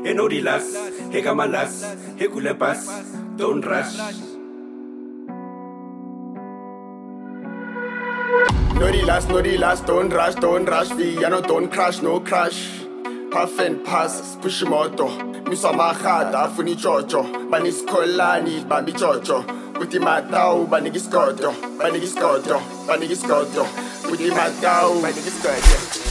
Hey no relax, hey kamalas, hey kulepas, don't rush. No relax, don't rush, Viano don't crash, no crash. Puff and pass, push moto. Miswa mahada, funi chocho. Banis kolani, bambi chocho. Puti matao, banigi skoto. Puti matao, banigi skoto.